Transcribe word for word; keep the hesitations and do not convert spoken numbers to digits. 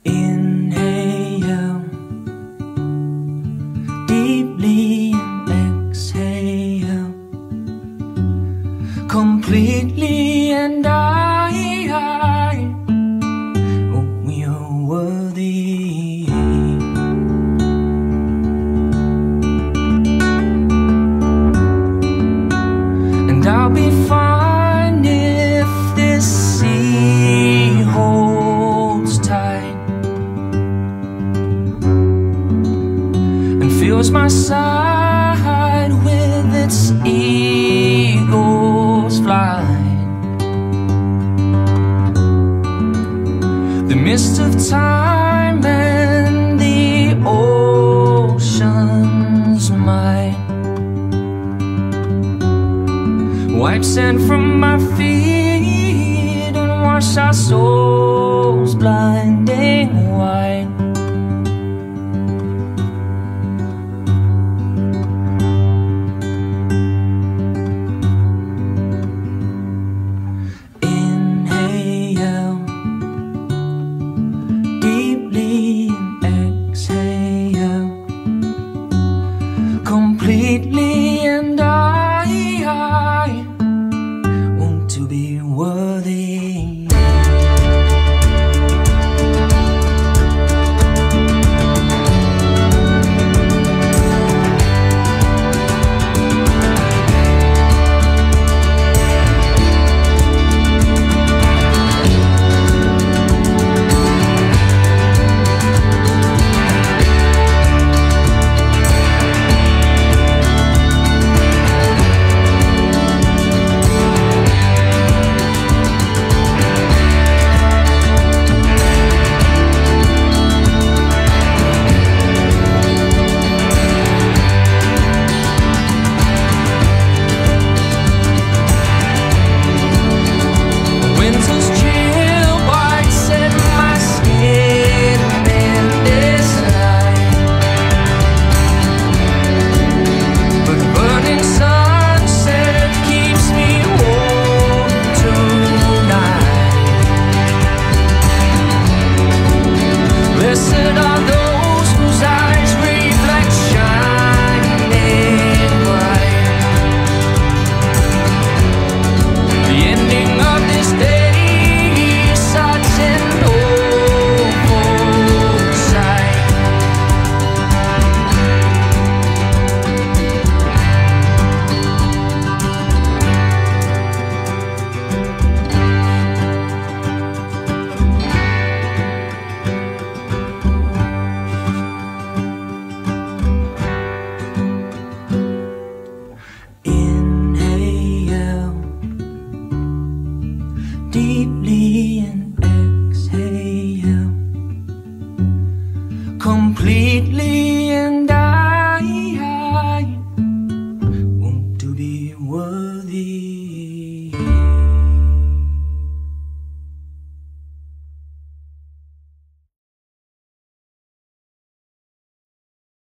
Inhale deeply and exhale completely, and I, I oh, you're worthy. And I'll be fine if this sea holds tight and fills my side with its eagle's flight. The mist of time and the ocean's might wipe sand from my feet and wash our souls blind.